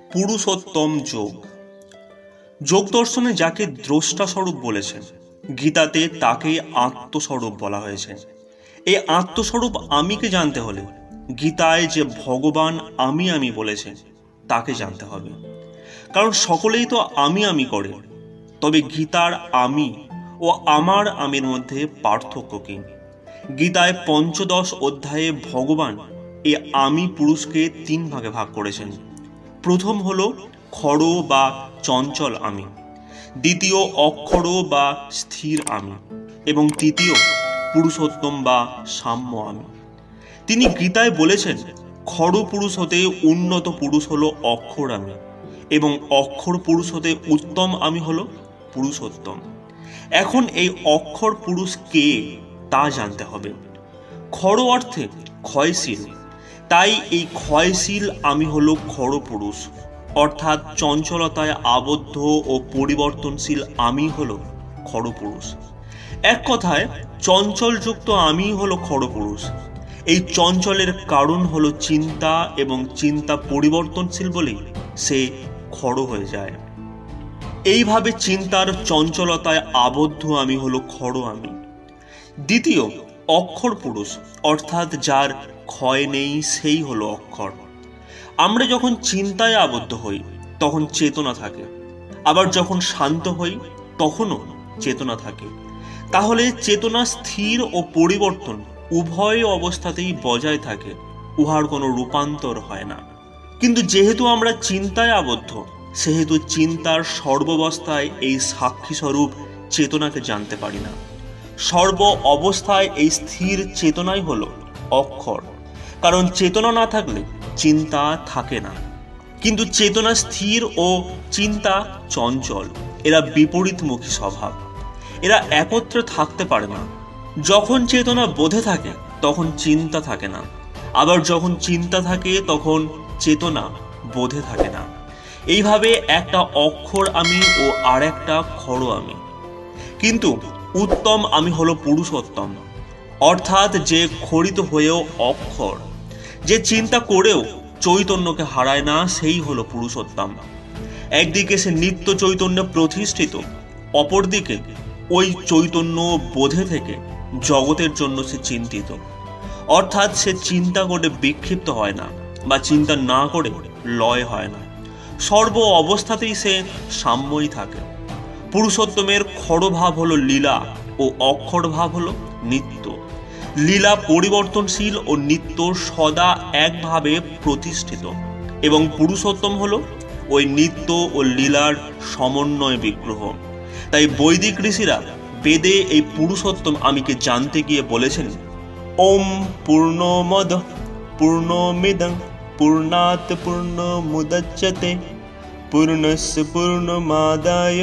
পুরুষোত্তম যোগ। যোগ দর্শনে যাকে দ্রষ্টা স্বরূপ বলেছেন, গীতাতে তাকেই আত্মস্বরূপ বলা হয়েছে। এই আত্মস্বরূপ আমিকে জানতে হলে গীতায় যে ভগবান আমি আমি বলেছেন তাকে জানতে হবে। কারণ সকলেই তো আমি আমি করে, তবে গীতার আমি ও আমার আমির মধ্যে পার্থক্য কি? গীতায় ৫ম অধ্যায়ে ভগবান এই আমি পুরুষকে ৩ ভাগে ভাগ করেছেন। প্রথম হলো খড় বা চঞ্চল আমি, দ্বিতীয় অক্ষর বা স্থির আমি, এবং তৃতীয় পুরুষোত্তম বা সাম্য আমি। তিনি গীতায় বলেছেন খড় পুরুষ হতে উন্নত পুরুষ হলো অক্ষর আমি, এবং অক্ষর পুরুষ হতে উত্তম আমি হলো পুরুষোত্তম। এখন এই অক্ষর পুরুষ কে তা জানতে হবে। খড় অর্থে ক্ষয়শীল, তাই এই ক্ষয়শীল আমি হলো খড় পুরুষ, অর্থাৎ চঞ্চলতায় আবদ্ধ ও পরিবর্তনশীল আমি হলো খড় পুরুষ। এক কথায় চঞ্চলযুক্ত আমি হলো খড় পুরুষ। এই চঞ্চলের কারণ হলো চিন্তা, এবং চিন্তা পরিবর্তনশীল বলেই সে খড় হয়ে যায়। এইভাবে চিন্তার চঞ্চলতায় আবদ্ধ আমি হলো খড় আমি। দ্বিতীয় অক্ষর পুরুষ, অর্থাৎ যার ক্ষয় নেই, সেই হলো অক্ষর। আমরা যখন চিন্তায় আবদ্ধ হই তখন চেতনা থাকে, আবার যখন শান্ত হই তখনও চেতনা থাকে। তাহলে চেতনা স্থির ও পরিবর্তন উভয় অবস্থাতেই বজায় থাকে, উহার কোনো রূপান্তর হয় না। কিন্তু যেহেতু আমরা চিন্তায় আবদ্ধ, সেহেতু চিন্তার সর্বাবস্থায় এই সাক্ষী স্বরূপ চেতনাকে জানতে পারি না। সর্ব অবস্থায় এই স্থির চেতনাই হলো অক্ষর, কারণ চেতনা না থাকলে চিন্তা থাকে না। কিন্তু চেতনা স্থির ও চিন্তা চঞ্চল, এরা বিপরীতমুখী স্বভাব, এরা একত্রে থাকতে পারে না। যখন চেতনা বোধে থাকে তখন চিন্তা থাকে না, আবার যখন চিন্তা থাকে তখন চেতনা বোধে থাকে না। এইভাবে একটা অক্ষর আমি ও আর একটা খড় আমি। কিন্তু উত্তম আমি হলো পুরুষোত্তম, অর্থাৎ যে খড়িত হয়েও অক্ষর, যে চিন্তা করেও চৈতন্যকে হারায় না, সেই হলো পুরুষোত্তম। একদিকে সে নিত্য চৈতন্যে প্রতিষ্ঠিত, অপরদিকে ওই চৈতন্য বোধে থেকে জগতের জন্য সে চিন্তিত, অর্থাৎ সে চিন্তা করে বিক্ষিপ্ত হয় না, বা চিন্তা না করে লয় হয় না। সর্ব অবস্থাতেই সে সাম্যই থাকে। পুরুষোত্তমের খড় ভাব হলো লীলা ও অক্ষর ভাব হলো নিত্য। লীলা পরিবর্তনশীল ও নিত্য সদা একভাবে প্রতিষ্ঠিত, এবং পুরুষোত্তম হলো ওই নিত্য ও লীলার সমন্বয় বিগ্রহ। তাই বৈদিক ঋষিরা বেদে এই পুরুষোত্তম আমিকে জানতে গিয়ে বলেছেন, ওম পূর্ণমদ পূর্ণমিদং পূর্ণাৎ পূর্ণমুদচ্যতে পূর্ণস্য পূর্ণমাদায়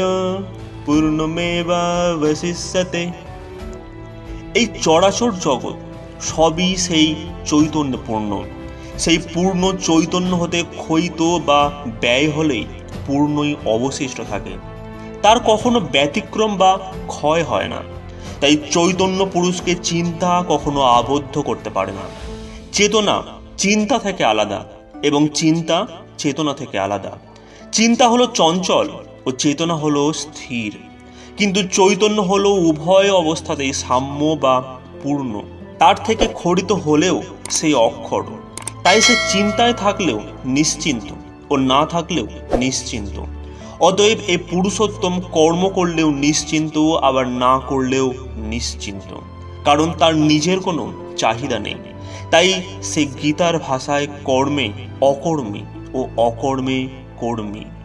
পূর্ণমেবাবশিষ্যতে। এই চরাচর জগৎ সবই সেই চৈতন্যপূর্ণ। সেই পূর্ণ চৈতন্য হতে ক্ষয়িত বা ব্যয় হলেই পূর্ণই অবশিষ্ট থাকে, তার কখনো ব্যতিক্রম বা ক্ষয় হয় না। তাই চৈতন্য পুরুষকে চিন্তা কখনো আবদ্ধ করতে পারে না। চেতনা চিন্তা থেকে আলাদা, এবং চিন্তা চেতনা থেকে আলাদা। চিন্তা হলো চঞ্চল ও চেতনা হলো স্থির, কিন্তু চৈতন্য হলো উভয় অবস্থাতেই সাম্য বা পূর্ণ। তার থেকে খড়িত হলেও সেই অক্ষর। তাই সে চিন্তায় থাকলেও নিশ্চিন্ত ও না থাকলেও নিশ্চিন্ত। অতএব এই পুরুষোত্তম কর্ম করলেও নিশ্চিন্ত, আবার না করলেও নিশ্চিন্ত, কারণ তার নিজের কোনো চাহিদা নেই। তাই সে গীতার ভাষায় কর্মে অকর্মী ও অকর্মে কর্মী।